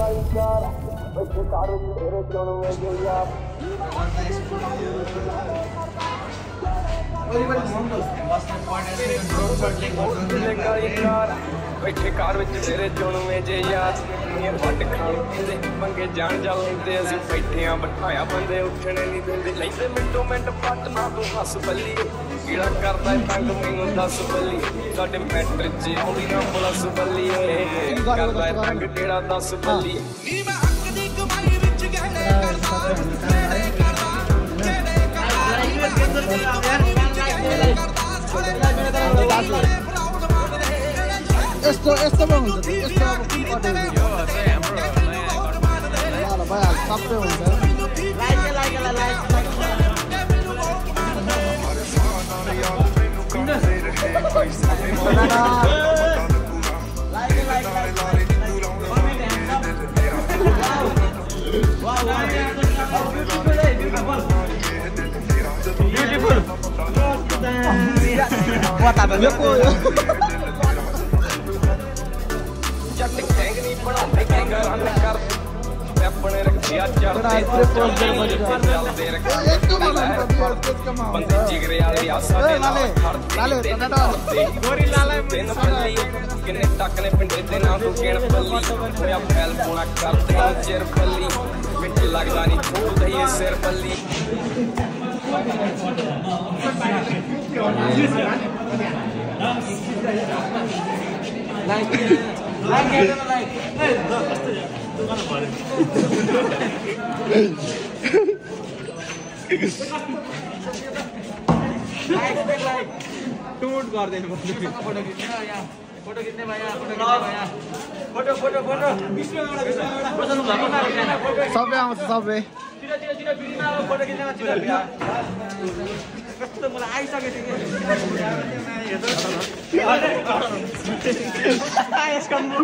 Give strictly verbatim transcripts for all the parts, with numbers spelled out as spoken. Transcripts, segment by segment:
बैठे कार मेरे चुनवे जे यार वट खाण पींदे पंगे जान जा लेंदे असीं बैठे आ बिठाया बंदे उठने नहीं देंदे लैंदे मिंटो मिंट पट ना तू हस बल्ली कीड़ा करदा तंग मैनू दस बल्ली साडे मैटर च आउंदी ना प्लस बल्ली करदा तंग केड़ा दस बल्ली नी मैं हक दी कमाई विच गहने करदा तेरे करदा तेरे करदा Esto, esto me gusta, esto me gusta. Yo, damn, bro. Vale, vaya, top me gusta. Like it, like it, like it, like it. Like it, like it. Wow, wow. Beautiful. What happened? Jat gang नहीं बनाते gang run कर अपने रखिया चढ़ते चलते रखे बंदे जिगरे वाले आ साडे नाल खड़ते गोरी लाले तीन पल्ली किन्ने टक ने पिंडे ते ना तू गिण पल्ली होया फैल पोना करते चिर पल्ली मिट लगदा नहीं छोड़दा ये सिर पल्ली Like it, like hey, look, you gonna buy it. Like it, like टूट कर देने फोटो कितने भैया फोटो कितने भैया फोटो कितने भैया फोटो फोटो फोटो सब पे आउँछ सब पे चिरा चिरा चिरा बिना फोटो कितने चिरा बिना कस्तो मलाई आइसके थियो यसको मुख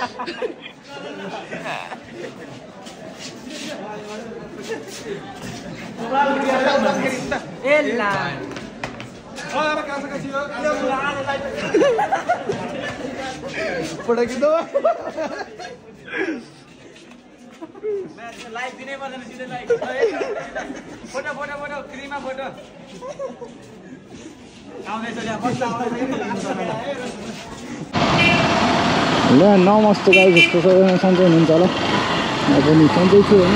ए ला Olha a casa que assim, olha por aqui do like दिनै पर्दैन सिधै लाइक फोटो फोटो फोटो क्रिममा फोटो आउँदैछ ल्या कस्तो आउँदैछ ल नमस्ते गाइस यस्तो सबैजना सन्चै हुनुहुन्छ होला म पनि सन्चै छु हैन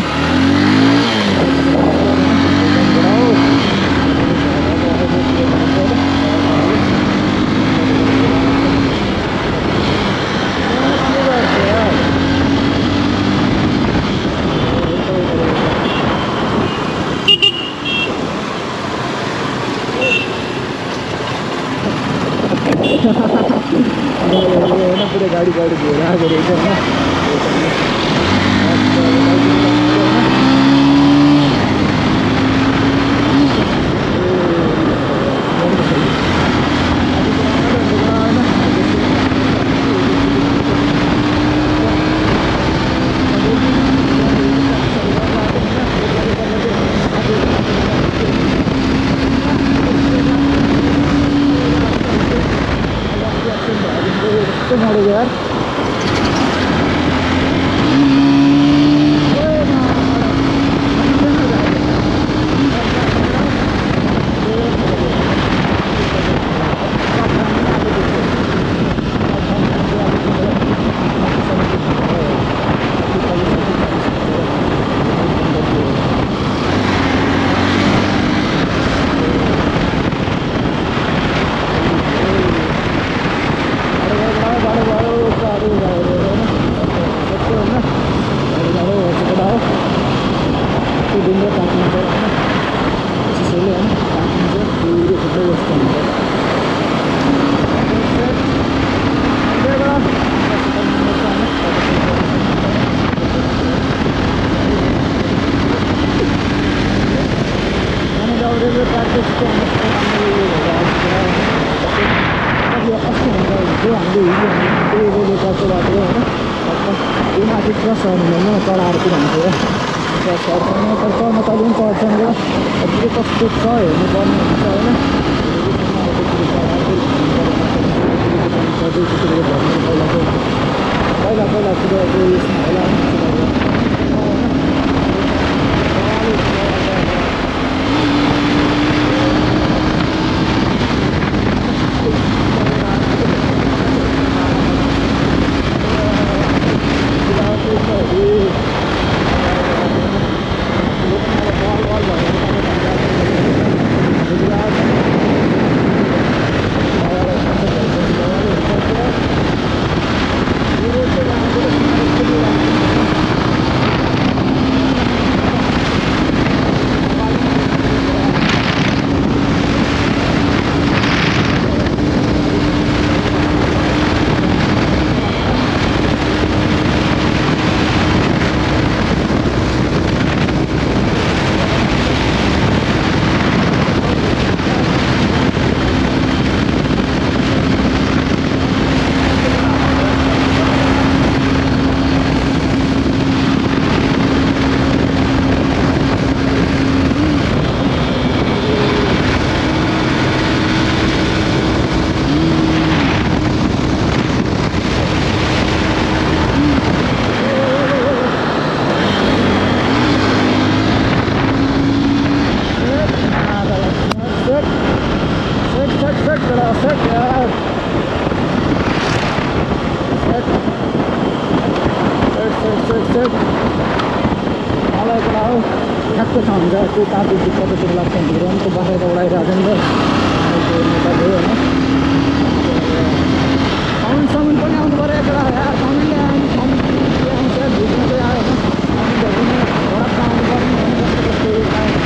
पूरे गाड़ी गाड़ी घेरा गरेको हैन यार चढाएको भन्थ्यो चढ्दैन तर चढ्न कहिले पनि चढ्छन् र अझै कस्तो छ हेर्नुपर्ने हुन्छ होइन पहिला पहिला कुदाएको यसमा होला ठ्याक्क छ हुन्छ त्यो तातो दिक्कत जस्तो लाग्छ भने त बाहिर उडाइरहेको छ नि त होइन साउन्ड साउन्ड पनि आउनु पऱ्यो एउटा साउन्डले आउनु साउन्ड आउँछ भिडियो चाहिँ आयो साउन्डहरू झडक्क आउनु पऱ्यो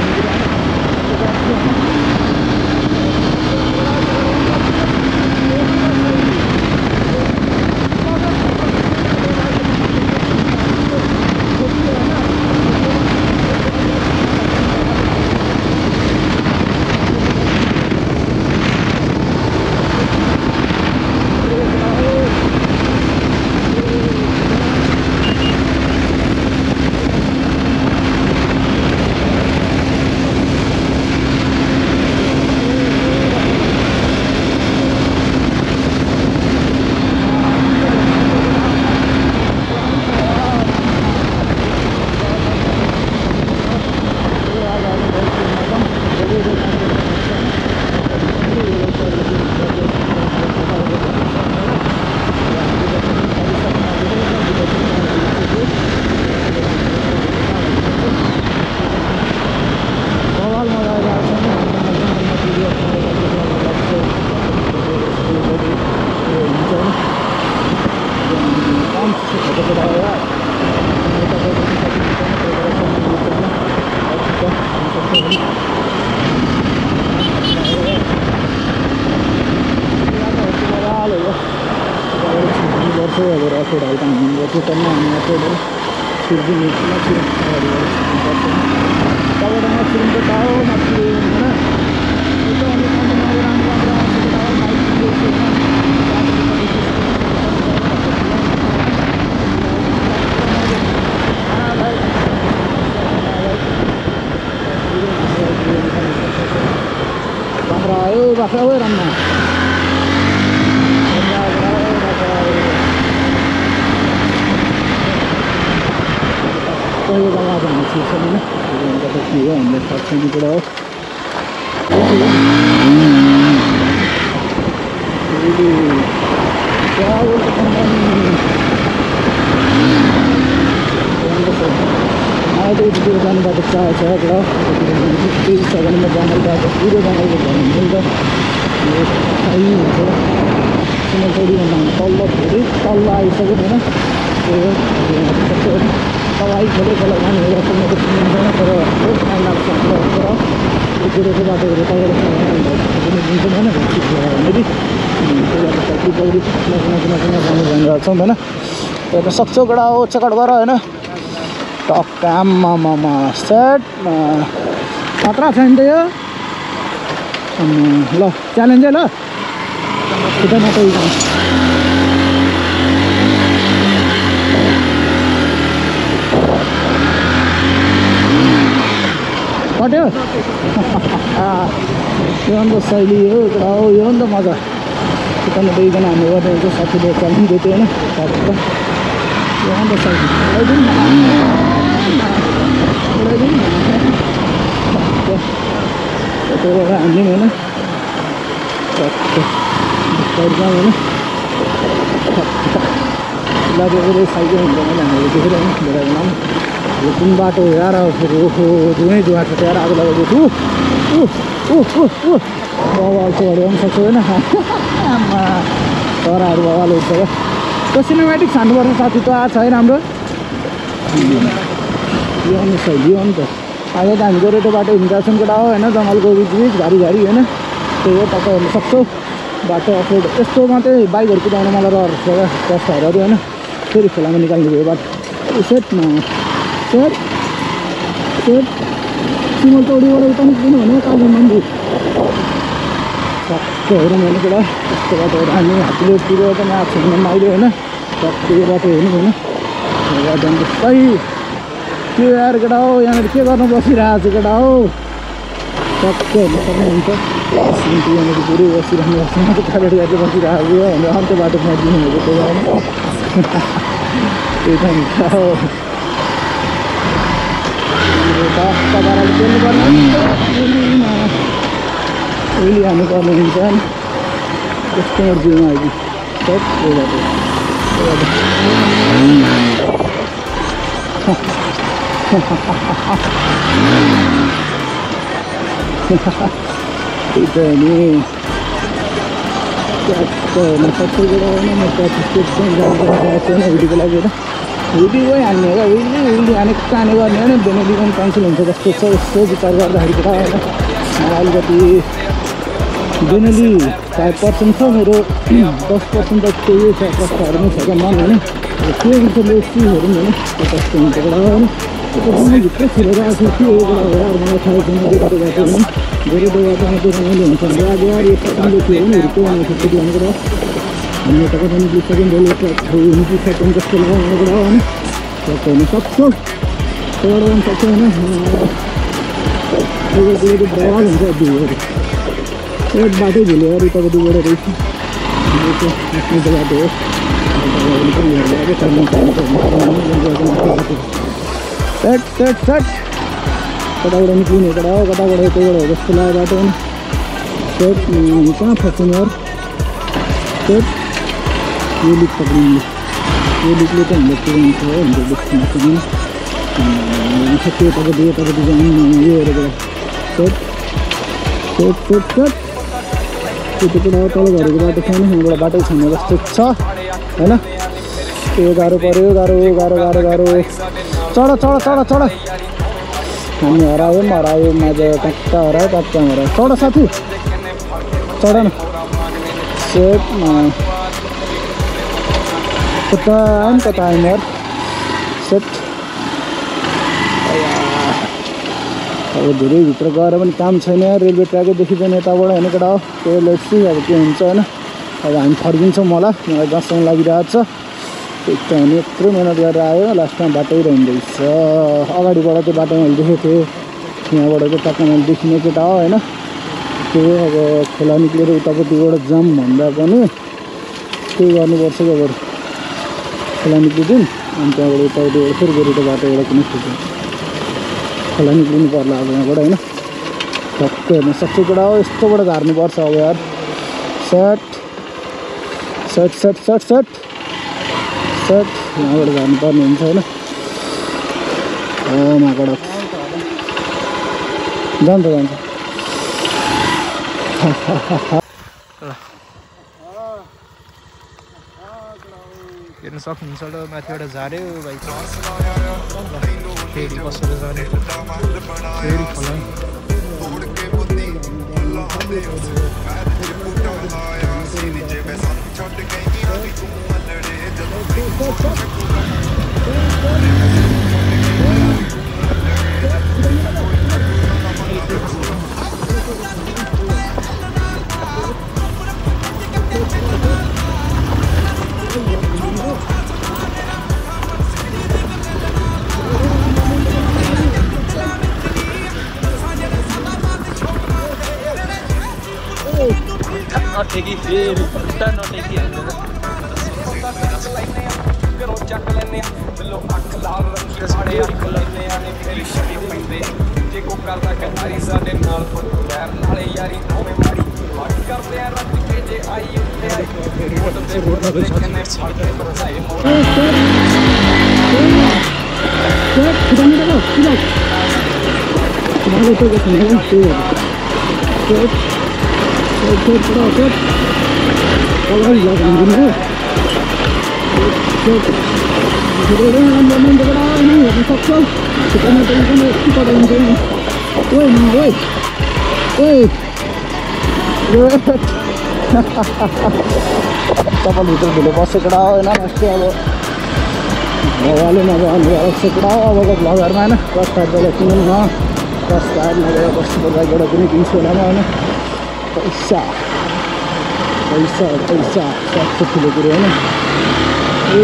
Bakal we ramna. Koyo jagah जानु छ छैन अन्त त के हो हामीले सक्छौँ कुरा हो आधे भिडियो जानुबाट चाह छ र त्यही सगनमा जङ्गलबाट पुरो जङ्गलको भ्रमण सही हुन्छ सिलगढी भन्दा तल्ल धेरै तल्ल आइसक्यो होइन त्यो तल आइसक्यो तल जानेर पुग्नु त मिल्दैन तर टाइम लाग्छ तर त्यो कुरोको बाटोहरू तपाईँहरू दिन्छ होइन भनेदेखि त्यही पौडी नकुना कुना जानु भनिरहेको छौँ होइन त्यो त सक्छौ गडा हो चेकआउट गर होइन टक्क आम्मामा सेट खतरा छ नि त यो ल च्यालेन्जै ल उता मात्रै पट्यो यो अन्त शैली हो हो यो नि त मजा उता दुईजना हामी गर्दै हुन्छ साथीले चलाउँदै थियो होइन Yo on the side. I didn't know. I didn't know. तो हामी हैन लागेको साइकल हुन्छ भने हामीले देखेर बेलामा यो कुन बाटो यार फेरि ओहो दुवै बाटो यार आगो लागेको छु उ उ उ उ बवाल चाहिँ गर्न सक्छ हैन आमा तराहरु बवाल हुन्छ त्यो सिनेमेटिक छान्नुपर्छ साथी त आ छैन हाम्रो यो अनि सही यो नि त आज त हामी गोरेटो बाटो हिँड्छौँ केटा हो हैन जङ्गलको बिच बिच घारी घारी हैन त्यही हो तपाईँ हेर्न सक्छौ बाटो अफरोड यस्तो मात्रै बाइकहरू कुदाउन मलाई रहर छ कष्टहरू हैन फेरि खोलामा निकाल्ने भयो बाटो सेटमा सेट सेट सिमल चौडीबाट उता निस्किनु भने काली मन्दिर सबै हेरौँ भने केटा यस्तो बाटोहरू हामी हातले तिर त यहाँ छिर्न अहिले होइन सबै बाटो हेर्नु होइन जानु सही के यार केटा हो यहाँनिर के गर्नु बसिरहेको छु केटा हो टक्कै हेर्न सक्नुहुन्छ यहाँनिर पुरै बसिरहनु पर्छ कालेट गाडी बसिरहेको छु होइन अन्त्य बाटो फाटिदिनु भएको त्यो त्यही त नि हो पाराले तेल्नु पर्ने उहिले हाल्नु पर्ने हुन्छ कस्टमर जिउमा आइपुग्यो सब त्यो बाटो त्यही त नि सबै कुरा होइन म छैन भिडियोको लागि होइन भिडियो हान्ने क्या उहिले उहिले हानेको काने गर्ने होइन बेनेली पनि क्यान्सल हुन्छ जस्तो छ यस्तो विचार गर्दाखेरि कुरा होइन मलाई अलिकति बेनेली फाइभ पर्सेन्ट छ मेरो दस पर्सेन्ट त त्यही छ कष्टहरू नै छ क्या मन होइन के हुन्छ लेट्सीहरू पनि होइन त्यो कस्तो हुन्छ कुरा होइन त्यो भित्रै छिरेर आएको के हो कुरा हो यार मलाई थाहा छैन बाटो गएको होइन धेरै बाटो आउँदै रमाइलो हुन्छ भने अब यार यो पसन्दले थियो भने हुर्को आउँछ त्यति भन्ने कुरा हामी त कता निस्किसक्यौँ रेलवे ट्र्याक निस्किसक्यौँ जस्तो लगाउने कुरा हो होइन सक्छ हुन सक्छौँ त्यहाँबाट पनि सक्छ होइन त्यो बवाल हुन्छ दुईहरू एक बाटै झुल्यो अरू तपाईँदेखिबाट रहेछ आफ्नो त बाटो हो सेट सेट सेट कताबाट निक्लिने केटा हो कताबाट त्यहीबाट हो जस्तो लाग्यो बाटो होइन सेट कहाँ फस्छौँ यार सेट यो लिक पक्रिनु यो लिकले त हाम्रो पुऱ्याउँछ हो हाम्रो बेसीमा पनि सक्यो यतापट्टि यतापट्टि जानु यो हेरेर सेट सेट सेट सेट त्यो केटा तल घरको बाटो छैन यहाँबाट बाटो छैन जस्तो छ होइन त्यो गाह्रो पऱ्यो गाह्रो गाह्रो गाह्रो गाह्रो चढ चढ चढ चढ हामी हरायौँ हरायौँ माझ कता हरायो कता हरायो चढ साथी चढ न सेटमा कता आयौँ कता आयौँ यार सेट अब धेरै भित्र गएर पनि काम छैन रेलवे ट्र्याकै देखिँदैन यताबाट होइन केटा हो त्यो लेट्सी अब के हुन्छ होइन अब हामी फर्किन्छौँ मलाई मलाई दससम्म लागिरहेको छ एक त हामी यत्रो मिहिनेत गरेर आयो लास्टमा बाटै रहँदैछ अगाडिबाट त्यो बाटो मैले देखेको थिएँ यहाँबाट चाहिँ टक्क मैले देखिने केटा हो होइन त्यो अब खोला निक्लेर उतापट्टिबाट जाम भन्दा पनि त्यही गर्नुपर्छ क्या बरु खोला निक्लिदिउँ अनि त्यहाँबाट उतापट्टिबाट फेरि गोरेटो बाटोबाट पनि खिच्यौँ खोला निक्लिनु पर्ला अब यहाँबाट होइन टक्कै हेर्न सक्छु केटा हो यस्तोबाट झार्नुपर्छ अब यार set set set set set set यहाँबाट जानुपर्ने हुन्छ होइन माबाट जान्छ जान्छ हेर्न सक्नुहुन्छ ल माथिबाट झार्यो बाइक फेरि बसेर जाने फेरि खोला नटेकी फेरि खुट्टा नटेकी घरों चक लेने ਲੈਨੇ ਬਿੱਲੋ ਅੱਖ ਲਾਲ ਰੰਗ ਸਾੜੇ ਅੱਖ ਲੈਨੇ ਆ ਨੇ ਫਿਰ ਛੜੀ ਪੈਂਦੇ ਜੇ ਕੋ ਕਰਦਾ ਕਟਾਰੀ ਸਾਡੇ ਨਾਲ ਪੈਰ ਨਾਲੇ ਯਾਰੀ ਦੋਵੇਂ ਮਾਰੀ ਹੱਟ ਕਰਦੇ ਆ ਰੱਜ ਕੇ ਜੇ ਆਈ ਉੱਤੇ ਆਈ ਮੋਟ ਤੇ ਮੋਟ ਤੇ ਕਿੰਨੇ ਫੜ ਕੇ ਬਸਾਏ ਮੋੜਾ Set, kita ni dah, kita. Kita tu ke sini, set. Set, set, set, set, set. Kalau dia dah begini, set, set. Kita dah nampak nampak dah ni, apa saksa? Kita ni tadi kan kita dah ini. Woi, woi, woi. Kapal itu dulu pas sekarang, na mesti ada. वाले ना से कड़ा अगर blogger में ना बस type लेकिन ना बस type ना गया बस बड़ा बड़ा कुछ तीन सौ ना ना पैसा पैसा पैसा सब कुछ ले गए ना ए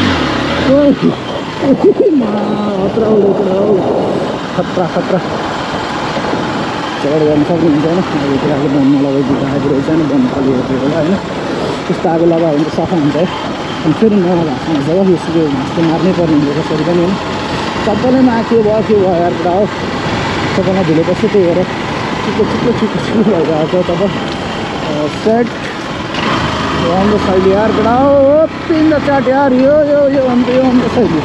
ओ मां अतरा उड़े कड़ा खतरा खतरा चढ़ गया सब नहीं जाना ये क्या के बम लगा दिखा है ब्रेक है ना बम खाली है ना इस ताग लगा इनको साफ होता है हम फिर नया जगह इसलिए इसको मारने पर नहीं होगा सर नहीं सबने में आके वो आके वो यार कराओ सबने दिले पर से तो यार चिको चिको चिको चिको लगा तो तब सेट ऑन द साइड यार कराओ पिन द चाट यार यो यो यो on the on the side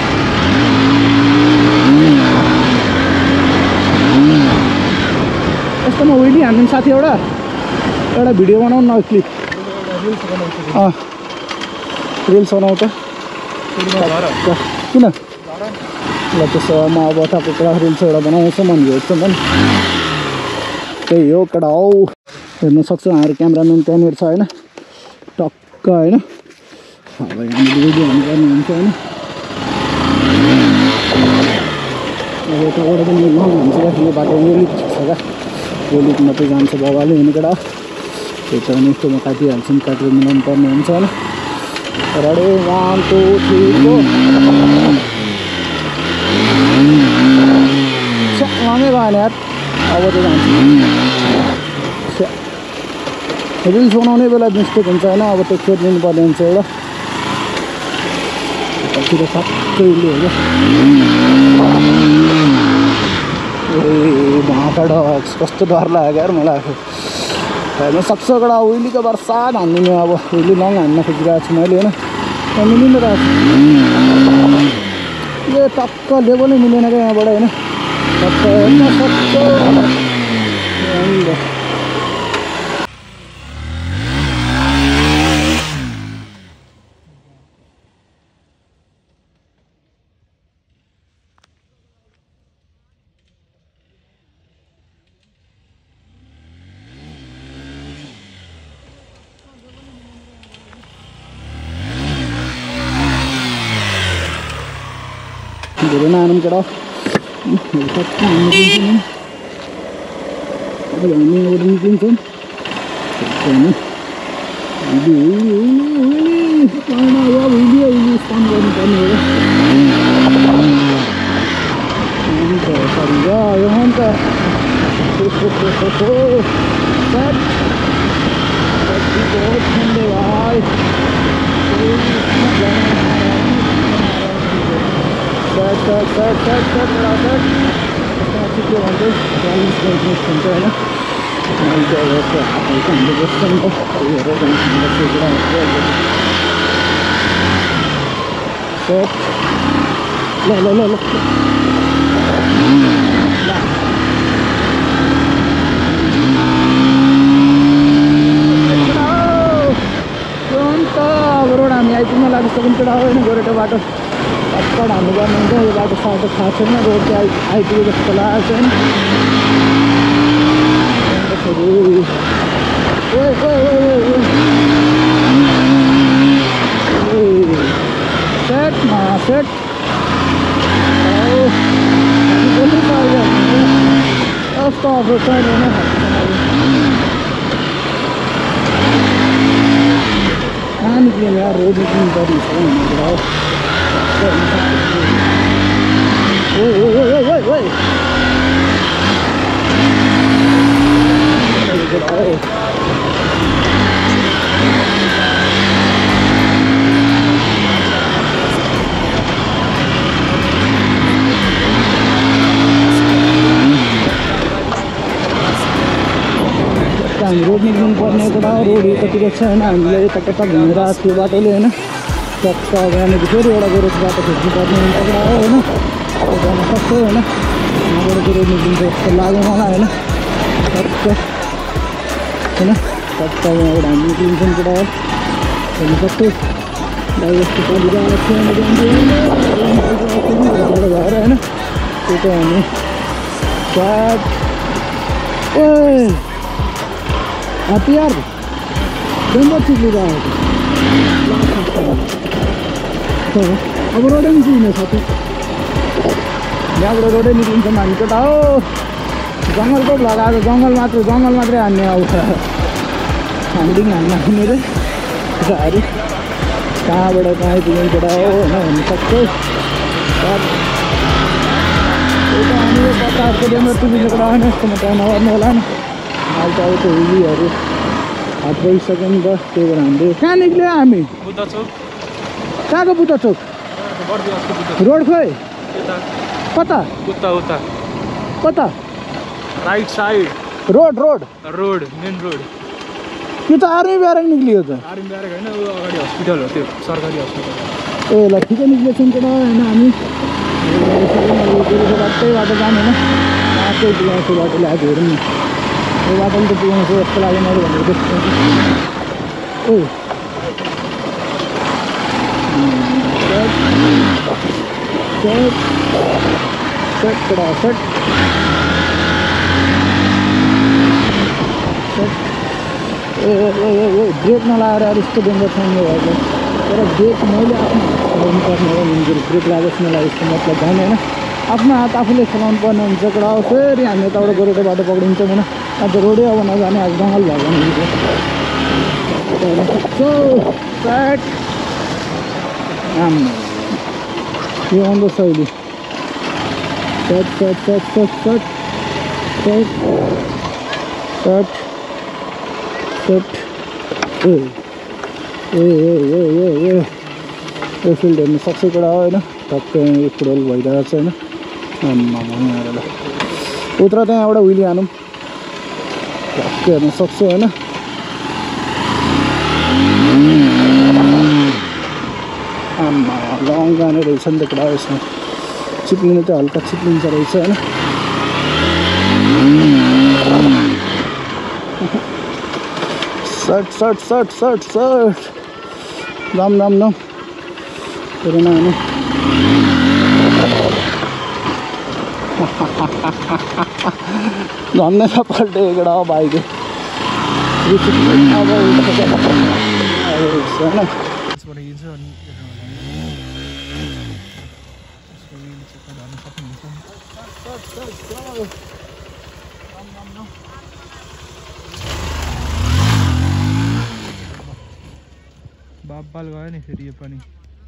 यस्तो म उहिले हामी साथी एउटा एउटा भिडियो बनाउन न क्लिप अँ रिल्स बनाऊ त किन ल त्यसो म अब तपाईँको कडा रिल्स एउटा बनाउँछु मन भेट्छु नि त्यही हो कडा हौ हेर्न सक्छौँ हाम्रो क्यामेराम्यान त्यहाँनिर छ होइन टक्क होइन अब हामीले भिडियो हाल्नुपर्ने हुन्छ होइन अब यताबाट पनि लङ हुन्छ यो बाटो ओलिक छ क्या ओलिक मात्रै जान्छ बाबाले हुने कडा त्यही कारण यस्तोमा काटिहाल्छौँ काटेर मिलाउनु पर्ने हुन्छ होइन ready one two three go लङै गएन यार अब चाहिँ जान्छ रिल्स बनाउने बेला मिस्टेक हुन्छ होइन अब त्यो खोज्नु पर्ने हुन्छ एउटा यतातिर सबै उहिले हो क्या ए भाँटा डक्स कस्तो डर लाग्यो यार मलाई आफू हेर्न सक्छ एउटा उहिलेको बर्सात हान्दिनँ अब उहिले लङ हान्न खोजिरहेको छु मैले होइन त्यहाँ मिलिँदो रहेको छ यो टक्क लेभलै मिलेन क्या यहाँबाट होइन टक्क हेर्न सक्छ धेरै नानौँ केटा टक्क हामी निक्लिन्छौँ अब हामी यहाँबाट निक्लिन्छौँ स्पन गर्नुपर्ने हो यो अन्त ठन्डे भाइ Set, set, set, set, set, set, set. Kita cuci nanti, balance balance nanti ya. Nanti ada apa? Kita ambil bersama tu. Ini ada yang kita cuci. Set. La la la la. Contoh, baru kami itu malah bisa kunci dah ini goreng bato. अक्कड़ हाल्नु पर्ने हुन्छ यो बाटो साटो थाहा छैन road चाहिँ आइपुगे जस्तो लागेको छैन सेटमा सेट कस्तो अफर छैन कहाँ निक्लियो यार रोड निक्लिनु पर्ने छ भनेर Woi, woi, woi, woi, woi. Road निक्लिनु पर्ने कुरा रोड यतातिर छैन हामीले यता कता घुमेर आएको थियो बाटोले होइन टक्क अब यहाँनिर फेरि एउटा गोरेको बाटो खोज्नुपर्ने हुन्छ कुरा हो होइन त्यो जान सक्छौँ होइन यहाँबाट चाहिँ रोड निक्लिन्छ जस्तो लाग्यो मलाई होइन टक्क होइन टक्क अब यहाँबाट हामी निक्लिन्छौँ कुरा हो हेर्नु सक्छु गाई जस्तो परिरहेको छ भएर होइन त्यो चाहिँ हामी सात ए हतियार डम्बर चिप्लिरहेको अब रोडै निक्लिने साथी यहाँबाट रोडै निक्लिन्छौँ हामी केटा हो जङ्गलको लगाएको जङ्गल मात्र जङ्गल मात्रै हान्ने आउँछ हामीले हान्न हान्ने रे केटाहरू कहाँबाट कहाँ आइपुग्ने केटा हो होइन हुनु सक्छ हामी यो बच्चाहरूको डेमर टिभीले कुरा होइन यस्तोमा त्यहाँ नगर्नु होला नि अहिले त अब त्यो हिलीहरू हात गइसक्यो नि त त्यही भएर हामीले कहाँ निक्ल्यो हामी बुद्ध चौक कहाँको बुद्ध चौक रोड खोइ कता उता उता कता right side road road road main road त्यो त आर्मी ब्यारेक निक्लियो त आर्मी ब्यारेक होइन ऊ अगाडि हस्पिटल हो त्यो सरकारी हस्पिटल ए ल ठिकै निक्लिएछौँ केटा होइन हामी बाटै बाटो जानु होइन त्यही पुगाउँछु बाटोले आज हेरौँ न यो बाटोले त पुगाउँछु जस्तो लाग्यो मैले भनेको त्यस्तो ओ सेट सेट केटा सेट सेट ए ब्रेक नलाएर अरू यस्तो डेन्जर छैन भएको तर ब्रेक मैले आफ्नो चलाउनु पर्ने हो निम्ति ब्रेक लागोस् नलागोस् यस्तो मतलब छैन होइन आफ्नो हात आफूले चलाउनु पर्ने हुन्छ कुरा हो फेरि हामी यताबाट गोरेको बाटो पक्रिन्छौँ होइन आज रोडै अब नजाने आज जङ्गल भयो भने सेट यो आउँदो शैली set set set set set set set set ए ए ए ए ए ए यो फिल्ड हेर्नु सक्छ कुरा हो होइन टक्कै फुटबल भइरहेको छ होइन यहाँबाट ल उत्र त्यहाँ एउटा हुइली हानौँ टक्कै हेर्नु सक्छु होइन आम्मा लङ जाने रहेछ नि त कुरा यसमा चिप्लिनु चाहिँ हल्का चिप्लिन्छ रहेछ होइन short short short short short दाम दाम दाम तर नआउनु झन्नै पल्टे एउटा बाइक बाल गयो नि फेरि यो पनि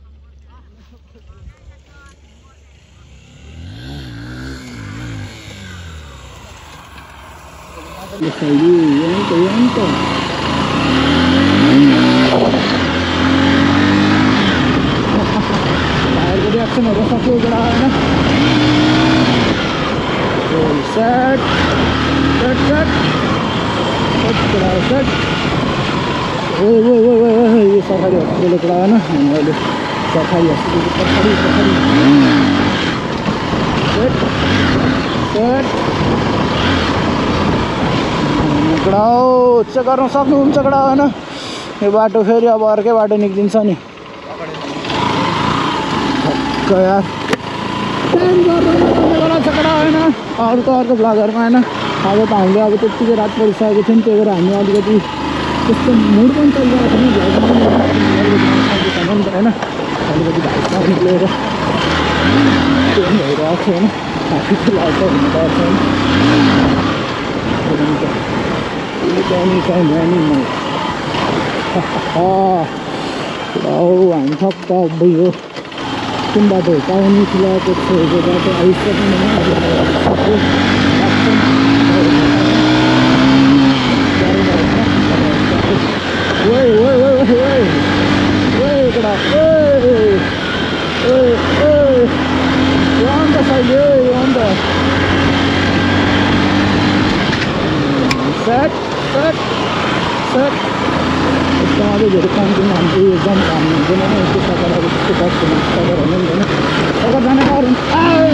टायरको रियाक्सनहरू सक्यो एउटा होइन सेट सेट सेट सेट ओ ओ ओ यो सरकारी हस्पिटलको कुरा होइन हामी अहिले सरकारी हस्पिटल सरकारी सरकारी सेट सेट कडा हो चेक गर्न सक्नुहुन्छ कडा होइन यो बाटो फेरि अब अर्कै बाटो निक्लिन्छ नि यार कडा होइन अर्को अर्को ब्लगहरूमा होइन अब त हामीले अब त्यत्तिकै रात परिसकेको थियौँ त्यही भएर हामी अलिकति त्यस्तो मुड पनि चलिरहेको थियौँ होइन अलिकति भाइसँग निक्लेर त्यो भइरहेको थियो होइन हात्ती लाग्छ भन्ने डर छ नि चाहिँ नानी म हामी ठक्क भयो कुन बाटो पानी खुलाएको छोएको बाटो आइसक्नु सेट सेट सेट यसमा अझै धेरै काम दिन हाम्रो एकदम काम हुँदैन नि यस्तो प्रकारले त्यस्तो बस्दैन सगर हुँदैन सगर जाने डर हुन्छ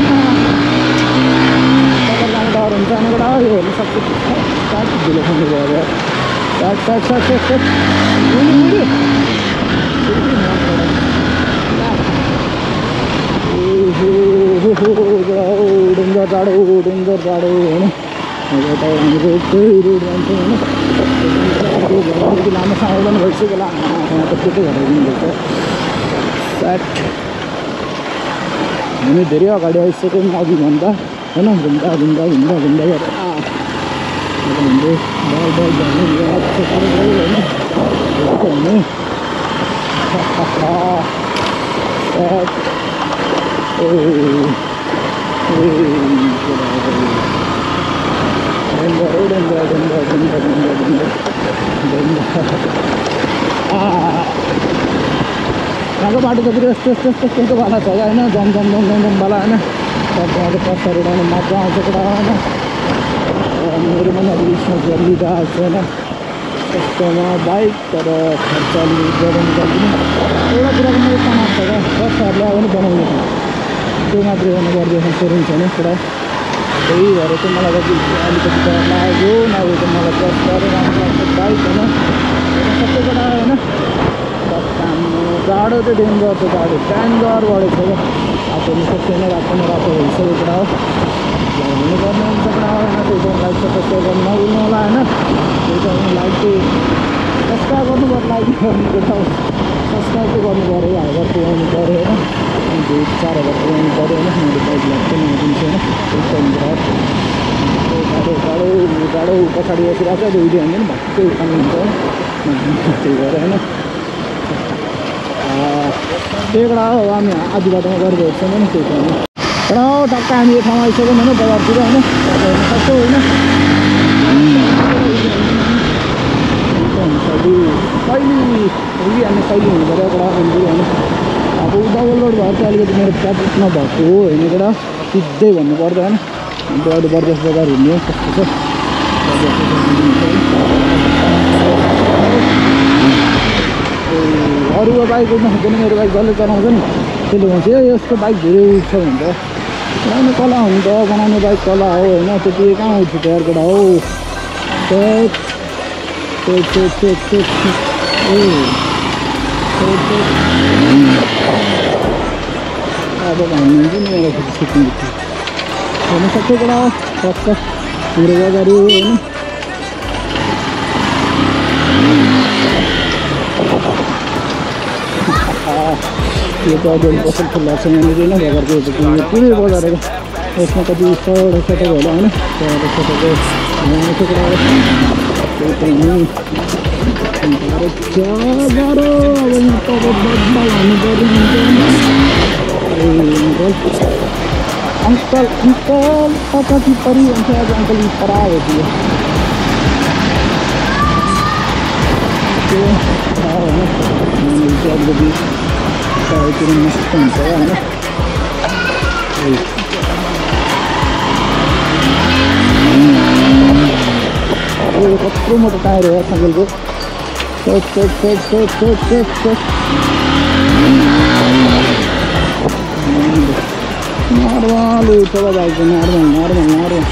सगर जाने डर हुन्छ यहाँबाट यो हेर्नु सक्छु सात ढिलो खानु भयो सात सात सात सात सात डेन्जर टाढो डेन्जर टाढो होइन यता हाम्रो त्यही रोड जान्छ होइन लामो सावधान भइसक्यो होला यहाँ त के के घटाइदिनुपर्छ स्याट हामी धेरै अगाडि आइसक्यौँ अघिभन्दा होइन घुम्दा घुम्दा घुम्दा घुम्दा गरेर हाम्रो बल बल जाने होइन यहाँको बाटो त फेरि यस्तो यस्तो यस्तो यस्तो वाला छ होइन जम जम जम जम जमवाला होइन त्यहाँको पत्थर उडाउने मजा आउँछ कुरा होइन मेरो पनि अब बिचमा गरिरहेको छ होइन यस्तोमा बाइक तर खर्चले गराउनु पर्दैन एउटा कुराको मेरो तनाव छ क्या बसहरूले अब पनि बनाउने छ त्यो मात्रै गर्नु पर्दैन सोरुम छैन कुरा त्यही भएर चाहिँ मलाई कति अलिकति डर लाग्यो नभए त मलाई बस गरेर राम्रो लाग्छ बाइक होइन सबै कुरा होइन बस काम गाडो चाहिँ डेन्जर छ गाडो डेन्जर बढेको छ क्या आफूले सक्दैन राख्नु रातो भइसकेको कुरा हो हुनुपर्ने हुन्छ कुरा होइन त्यही कारण लाइक सब्सक्राइब गर्नु नभुल्नु होला होइन त्यही कारण लाइक चाहिँ सब्सक्राइब गर्नु पर्यो लाइक गर्नुको ठाउँ सब्सक्राइब चाहिँ गर्नु पऱ्यो हजार पुऱ्याउनु पऱ्यो होइन दुई चार हजार पुऱ्याउनु पऱ्यो होइन मैले बाइक लाग्छ नदिन्छु होइन एकदम गाडो गाडो गाडो पछाडि बसिरहेको छ भिडियो हाल्नु पनि भक्कै उठाउनु हुन्छ त्यही भएर होइन त्यहीबाट हो हामी आधी बाटोमा गरेर हेर्छौँ नि त्यही कारण र टक्क हामी यो ठाउँमा आइसक्यौँ होइन बजारतिर होइन हेर्नु सक्छौँ होइन कहिले उही हामी कहिले हुनु पऱ्यो एउटा अन्जुर होइन अब डबल रोड भएर चाहिँ अलिकति मेरो प्र्याक्टिस नभएको हो होइन एउटा सिधै भन्नु पर्दा होइन अन्त अहिले बर्देश बजार हिँड्ने कस्तो छ अरूको बाइक उठ्न सक्दैन मेरो बाइक जसले चलाउँछ नि त्यसले भन्छ ए यस्तो बाइक धेरै उठ्छ भन्छ बनाउने कला हुन्छ बनाउने बाइक कला हो होइन त्यति कहाँ उठ्छ तयार केटा हो अब भन्नुहुन्छ नि मेरो सिक्किम हेर्नु सबै कुरा हो टक्क हाम्रो बजारी होइन यो त अझै पसल खुल्ला छ यहाँनिर होइन बजारको पुरै बजार हो यसमा कति सयवटा सटक होला होइन सयवटा सटकको कुरा त्यही पनि गाह्रो अब यहाँ तपाईँ बदमाल हाल्नु पर्ने हुन्छ अङ्कल अङ्कल कति परि हुन्छ आज अङ्कल परायो त्यो अलिकति टायरतिर मस्त हुन्छ होइन कत्रो मोटो टायर हो साइकलको सोच सोच सोच सोच सोच सोच सोच नर्मल उठेर बाइकको नर्मल नर्मल नर्मल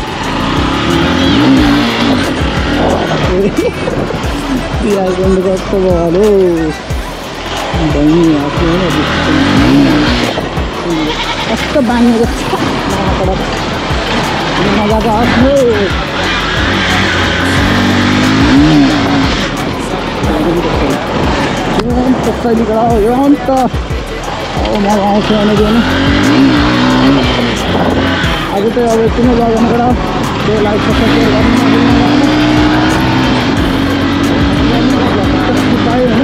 आइकन कस्तो भयो बहिनी आफ्नो कस्तो बाँधेको छ मजाको आफ्नो शैलीबाट हो यो अन्त अब मलाई आउँछ यहाँनिर होइन आज चाहिँ अब यति नै लगाउनुबाट त्यो लाइक सब्सक्राइब गर्नु पायो होइन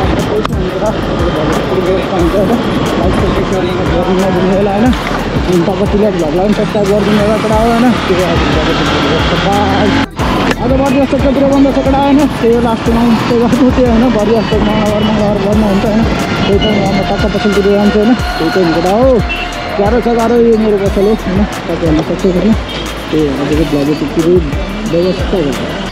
लाइक सब्सक्राइब गर्नु नदिनु होला होइन तपाईँलाई भ्लगलाई पनि सब्सक्राइब गरिदिनु होला कडा हो होइन त्यो आज बढी जस्तो कतिर बन्द छ कडा होइन त्यो लास्टमा त्यो गर्नु त्यो होइन बढी जस्तो मङ्गलबार मङ्गलबार गर्नुहुन्छ होइन त्यही पनि म टक्क पसलतिर जान्छु होइन त्यही पनि कडा हो गाह्रो छ गाह्रो यो मेरो पसल हो होइन तपाईँहरूलाई सक्छ गर्नु त्यही आजको भ्लग त्यति व्यवस्था हुन्छ।